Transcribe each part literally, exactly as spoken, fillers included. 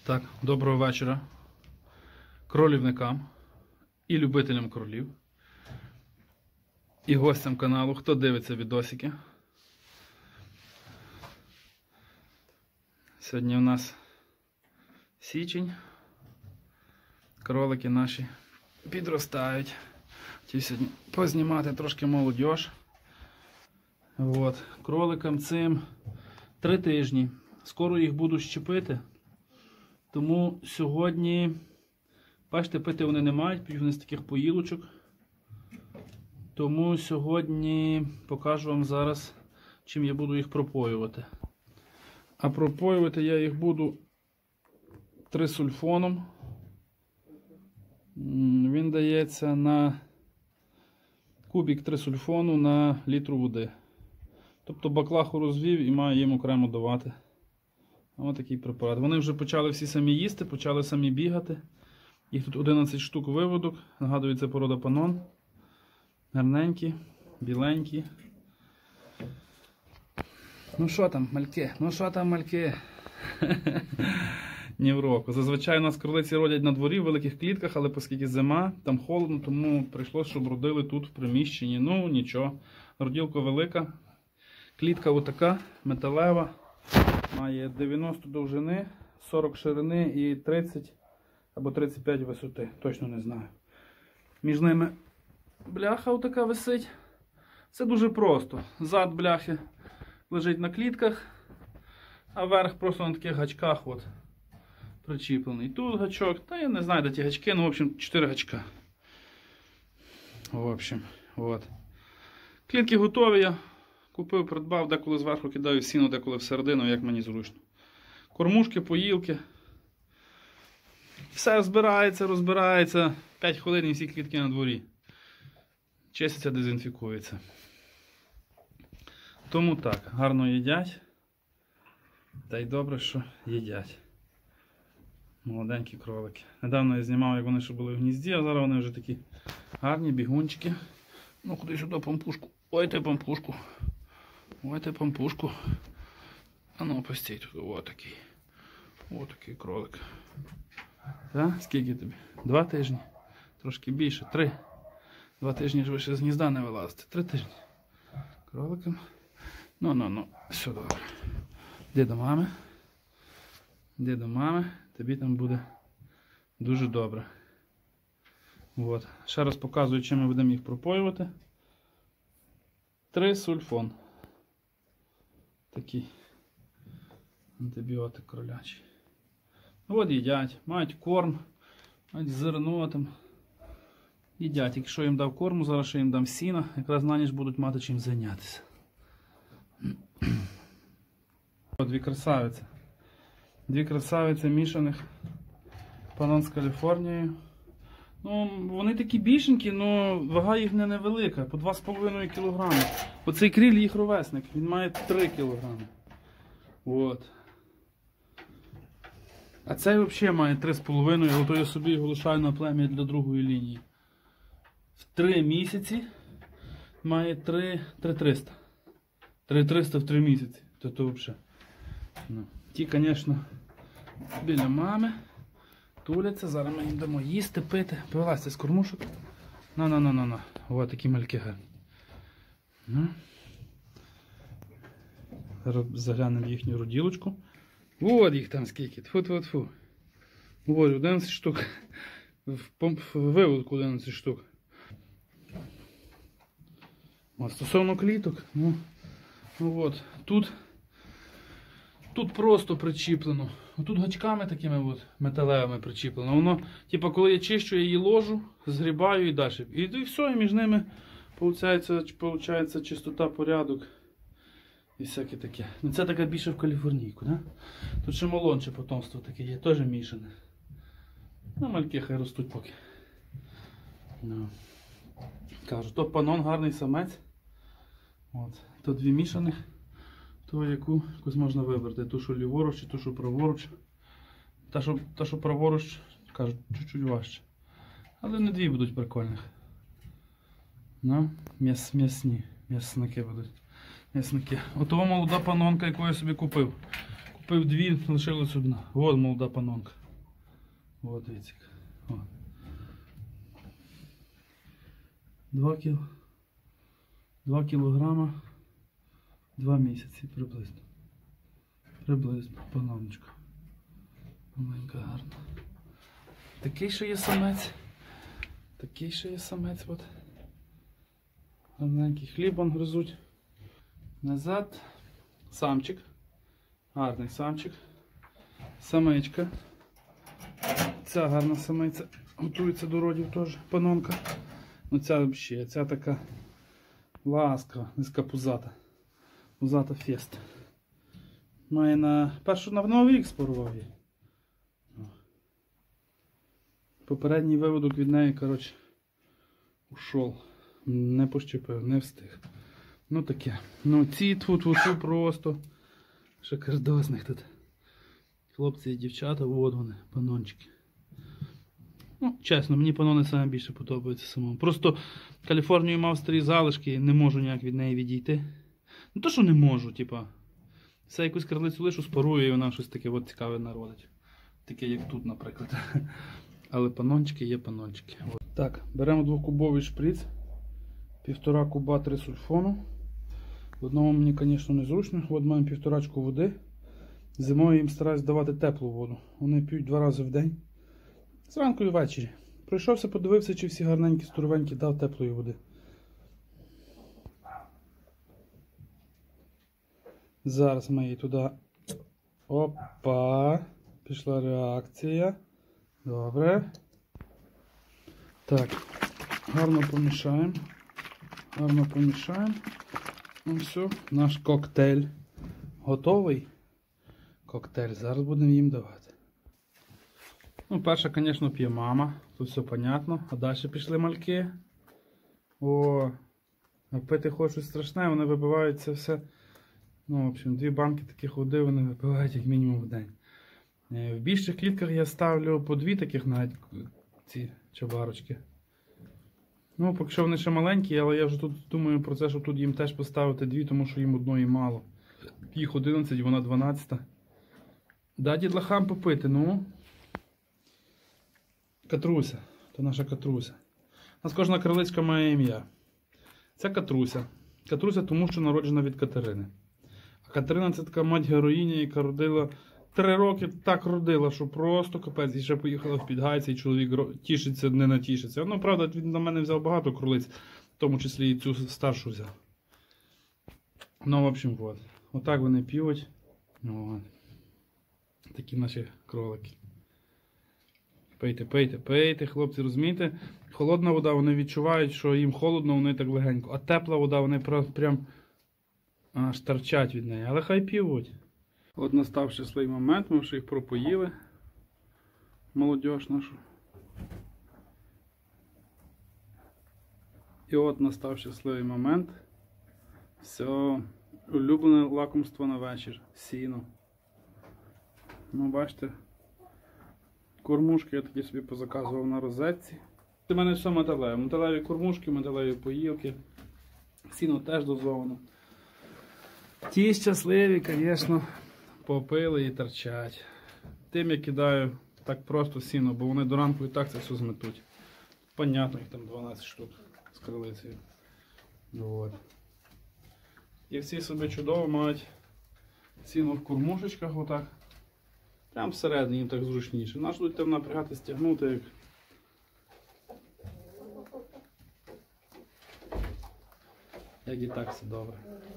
Так, доброго вечора кролівникам і любителям кролів, і гостям каналу, хто дивиться відосики. Сьогодні у нас січень, кролики наші підростають. Хотів сьогодні познімати трошки молодіж. От. Кроликам цим три тижні. Скоро їх буду щепити. Тому сьогодні, бачите, пити вони не мають, п'ють вони з таких поїлочок. Тому сьогодні покажу вам зараз, чим я буду їх пропоювати. А пропоювати я їх буду трисульфоном. Він дається на кубик трисульфону на літру води. Тобто баклаху розвів і маю їм окремо давати. Ось такий препарат. Вони вже почали всі самі їсти, почали самі бігати. Їх тут одинадцять штук виводок. Нагадую, це порода панон. Гарненькі, біленькі. Ну що там, мальки? Ну що там, мальки? Ні в року. Зазвичай у нас кролиці родять на дворі в великих клітках, але оскільки зима, там холодно, тому прийшлося, щоб родили тут в приміщенні. Ну, нічого. Роділка велика. Клітка отака, металева. Має дев'яносто довжини, сорок ширини і тридцять або тридцять п'ять висоти. Точно не знаю. Між ними бляха отака висить. Це дуже просто. Зад бляхи лежить на клітках, а верх просто на таких гачках от причіплений. Тут гачок, та я не знаю, де ті гачки, ну в общем чотири гачка. В общем, от. Клітки готові я. Купив, придбав, деколи зверху кидаю сіно, деколи всередину, як мені зручно. Кормушки, поїлки. Все збирається, розбирається. п'ять хвилин і всі клітки на дворі. Чиститься, дезінфікується. Тому так, гарно їдять. Та й добре, що їдять. Молоденькі кролики. Недавно я знімав, як вони ще були в гнізді, а зараз вони вже такі гарні бігунчики. Ну, ходи сюди, пампушку. Ой, ти пампушку. Ой, ти пампушку. А ну, постій тут. Ось такий. Ось такий кролик. Так? Скільки тобі? Два тижні? Трошки більше. Три. Два тижні ж ви ще з гнізда не вилазите. Три тижні. Кроликом. Ну, ну, ну. Все добре. Йди до мами. Йди до мами. Тобі там буде дуже добре. От. Ще раз показую, чим ми будемо їх пропоювати. Трисульфон. Такий антибіотик кролячий. От їдять, мають корм, мають зерно там. Їдять, якщо їм дав корму, зараз ще їм дам сіна, якраз на ніч будуть мати чим зайнятися. Дві красавиці. Дві красавиці мішаних. Панон з Каліфорнією. Ну, вони такі більшенькі, але вага їх не невелика, по два з половиною кілограми. Оцей кріль їх ровесник, він має три кілограми. От. А цей взагалі має три з половиною, але то я собі його лишаю на плем'я для другої лінії. В три місяці має три триста. три триста в три місяці. То то взагалі. Ну. Ті, звісно, біля мами. Туляться, зараз ми їм дамо їсти, пити. Повилазьте з кормушок. На-на-на-на-на. Ось такі мальки гарні. Ну. Зараз заглянемо в їхню роділочку. От їх там скільки. Тфу-тфу-тфу. Ось одинадцять штук. В, помп... в виводку одинадцять штук. А стосовно кліток, ну, ну от, тут, тут просто причіплено. Тут гачками такими от металевими причіплено. Воно, типу, коли я чищу, я її ложу, згрібаю і далі. І, і все, і між ними виходить чистота, порядок і всяке таке. Ну це таке більше в каліфорнійку, да? Тут ще молодше потомство таке є, теж мішане. Ну, мальки хай ростуть поки. Ну. Кажу, то панон гарний самець. От. Тут дві мішаних. То яку якусь можна вибрати, ту, що ліворуч, чи ту, що праворуч. Та, що, та, що праворуч, кажуть, чуть-чуть важче. Але не дві будуть прикольних. Ну, м'яс, м'ясні, м'ясники будуть. М'ясники. Отого молода панонка, яку я собі купив. Купив дві, лишилась одна. От молода панонка. От дивіться. От. Два кіл... Два кілограма. Два місяці приблизно. Приблизно, паноночка. Маленька гарна. Такий ще є самець. Такий ще є самець. От. Гарненький хлібом гризуть. Назад. Самчик. Гарний самчик. Самичка. Ця гарна самиця. Готується до родів теж. Панонка. Ну ця взагалі, ця така ласкава, низька пузата. Пузата фест. Має на першу на новий рік спорував її. Попередній виводок від неї, коротше, ушов. Не пощепив, не встиг. Ну таке. Ну ці тфу-тфу-тфу просто шикардосних тут. Хлопці і дівчата, от вони, панончики. Ну, чесно, мені панони саме більше подобаються самому. Просто Каліфорнію мав старі залишки, не можу ніяк від неї відійти. Не то, що не можу, типа. Все якусь крилицю лишу, спарую і вона щось таке от цікаве народить. Таке як тут, наприклад. Але панончики є панончики. От. Так, беремо двокубовий шприц. Півтора куба трисульфону. В одному мені, звісно, незручно. От маємо півторачку води. Зимою їм стараюсь давати теплу воду. Вони п'ють два рази в день. Зранку і ввечері. Пройшовся, подивився, чи всі гарненькі, здоровенькі, дав теплої води. Зараз ми її туди. Опа! Пішла реакція. Добре. Так. Гарно помішаємо. Гарно помішаємо. Ну все, наш коктейль готовий. Коктейль. Зараз будемо їм давати. Ну, перша, звісно, п'є мама. Тут все понятно. А далі пішли мальки. О, а пити хочуть страшне, вони випивають це все. Ну, в общем, дві банки таких води вони випивають як мінімум в день. В більших клітках я ставлю по дві таких навіть ці чабарочки. Ну, поки що вони ще маленькі, але я вже тут думаю про це, щоб тут їм теж поставити дві, тому що їм одної мало. Їх одинадцять, вона дванадцята. Да, дідлахам попити, ну. Катруся, то наша Катруся. У нас кожна криличка має ім'я. Це Катруся. Катруся тому, що народжена від Катерини. А Катерина це така мать-героїня, яка родила три роки, так родила, що просто капець. І ще поїхала в Підгайці, і чоловік тішиться, не натішиться. Ну, правда, він на мене взяв багато кролиць, в тому числі і цю старшу взяв. Ну, в общем, от. Отак вони п'ють. От. Такі наші кролики. Пийте, пийте, пийте, хлопці, розумієте? Холодна вода, вони відчувають, що їм холодно, вони так легенько. А тепла вода, вони прям аж торчать від неї. Але хай п'ють. От настав щасливий момент, ми вже їх пропоїли. Молодіж нашу. І от настав щасливий момент. Все, улюблене лакомство на вечір. Сіно. Ну, бачите. Кормушки я такі собі позаказував на розетці. У мене все металеве. Металеві кормушки, металеві поїлки. Сіно теж дозовано. Ті щасливі, звісно, попили і торчать. Тим я кидаю так просто сіно, бо вони до ранку і так це все зметуть. Понятно, їх там дванадцять штук з крилицею. От. І всі собі чудово мають сіно в кормушечках отак. Прямо всередині їм так зручніше. Наш будуть там напрягати, стягнути. Як... як і так все добре.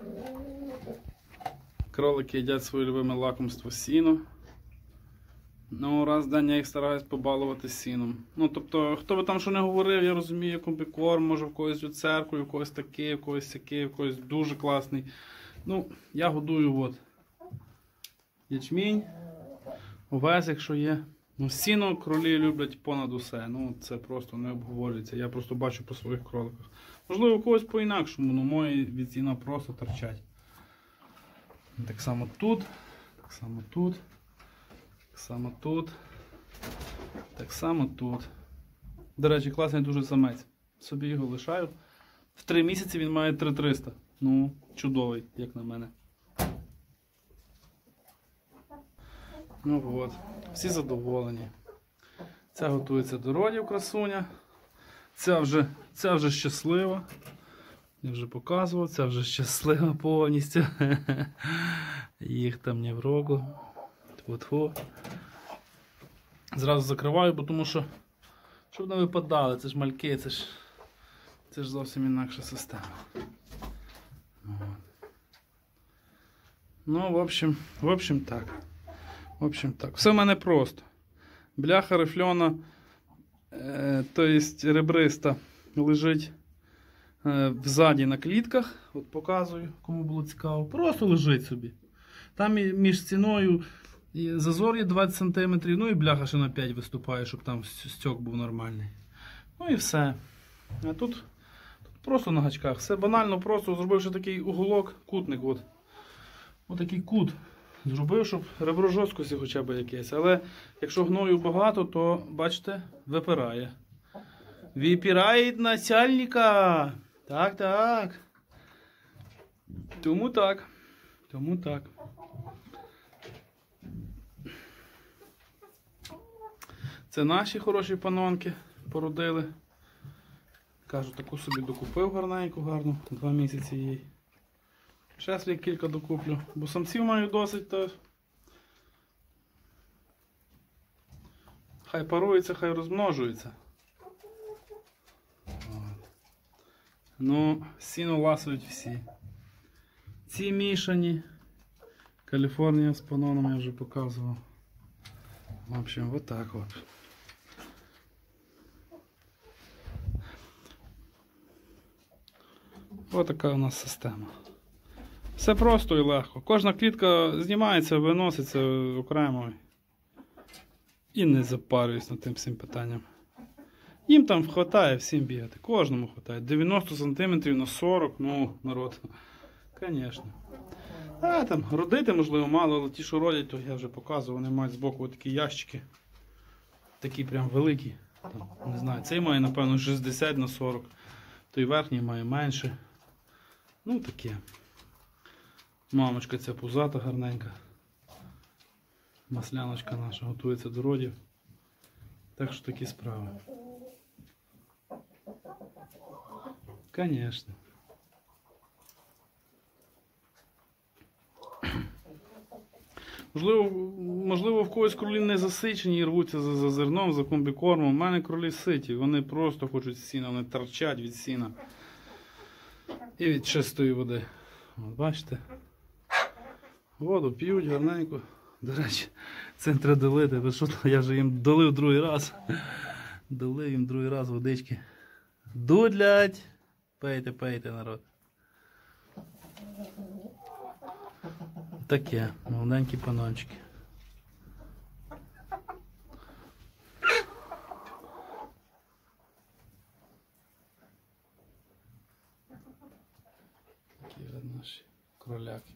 Кролики їдять своє любиме лакомство сіно. Ну, раз в день я їх стараюсь побалувати сіном. Ну, тобто, хто би там що не говорив, я розумію, комбікорм, може в когось у церкві, в когось такий, в когось сякий, в когось дуже класний. Ну, я годую от ячмінь, овес, якщо є. Ну, сіно кролі люблять понад усе. Ну, це просто не обговорюється. Я просто бачу по своїх кроликах. Можливо, у когось по-інакшому, але мої від сіна просто торчать. Так само тут, так само тут, так само тут, так само тут. До речі, класний дуже самець. Собі його лишаю. В три місяці він має три триста. Ну, чудовий, як на мене. Ну от, всі задоволені. Ця готується до родів, красуня. Ця вже, ця вже щаслива. Я вже показував, ця вже щаслива повністю. Їх там ні в рогу. Тьфу-тьфу. Зразу закриваю, бо тому що, щоб не випадали, це ж мальки, це ж, це ж зовсім інакша система. Ну, в общем, в общем так. В общем так. Все в мене просто. Бляха рифльона, е, то есть ребриста, лежить е, взаді на клітках. От показую, кому було цікаво. Просто лежить собі. Там і між стіною і зазор є двадцять сантиметрів, ну і бляха ще на п'ять виступає, щоб там стьок був нормальний. Ну і все. А тут, тут просто на гачках. Все банально, просто зробивши такий уголок, кутник. От. Ось такий кут. Зробив, щоб ребро жорсткості хоча б якесь. Але якщо гною багато, то, бачите, випирає. Випирає начальника. Так, так. Тому так. Тому так. Це наші хороші панонки породили. Кажу, таку собі докупив гарненьку, гарну. Два місяці їй. Ще слід кілька докуплю, бо самців маю досить, то хай парується, хай розмножується. От. Ну, сіно ласують всі. Ці мішані. Каліфорнія з паноном я вже показував. В общем, вот так от. Ось така у нас система. Все просто і легко. Кожна клітка знімається, виноситься окремо. І не запарююсь над тим всім питанням. Їм там вистачає всім бігати. Кожному вистачає. дев'яносто сантиметрів на сорок, ну, народ. Звісно. А там родити, можливо, мало, але ті, що родять, то я вже показував, вони мають збоку такі ящики. Такі прям великі. Там, не знаю, цей має, напевно, шістдесят на сорок. Той верхній має менше. Ну, таке. Мамочка ця пузата гарненька. Масляночка наша готується до родів. Так що такі справи. Конечно. Можливо, можливо, в когось кролі не засичені і рвуться за, за зерном, за комбікормом. У мене кролі ситі. Вони просто хочуть сіна, вони торчать від сіна. І від чистої води. От, бачите? Воду п'ють гарненько. До речі, це треба долити. Ви що, я вже їм долив другий раз. Долив їм другий раз водички. Дудлять! Пейте, пейте, народ. Таке, молоденькі панончики. Такі от наші кроляки.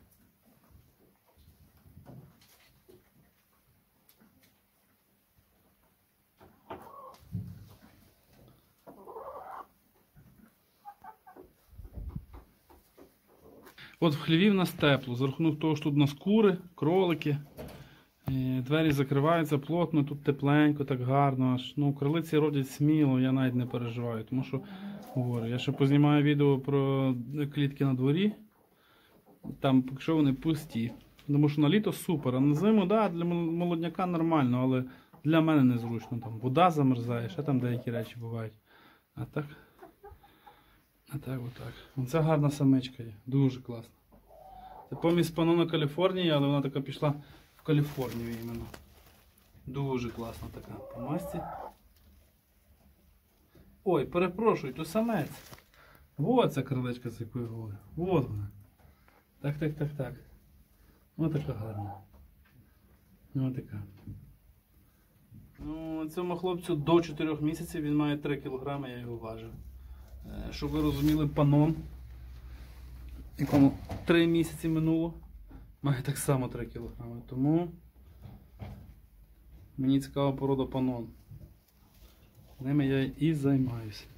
От в хліві в нас тепло, за рахунок того, що тут у нас кури, кролики, двері закриваються плотно, тут тепленько, так гарно. Аж, ну, кролиці родять сміло, я навіть не переживаю, тому що, говорю, я ще познімаю відео про клітки на дворі, там, якщо вони пусті. Тому що на літо супер, а на зиму, да, для молодняка нормально, але для мене незручно. Там вода замерзає, ще там деякі речі бувають. А так... А так, отак. Оце гарна самичка є. Дуже класна. Це помість панона Каліфорнії, але вона така пішла в Каліфорнію іменно. Дуже класна така по масті. Ой, перепрошую, то самець. Вот ця крилечка, з якою говорю. Вот вона. Так, так, так, так. Ось така гарна. Ось така. Ну, цьому хлопцю до чотирьох місяців, він має три кілограми, я його важив. Щоб ви розуміли, панон, якому три місяці минуло, має так само три кілограми. Тому мені цікава порода панон. Ними я і займаюся.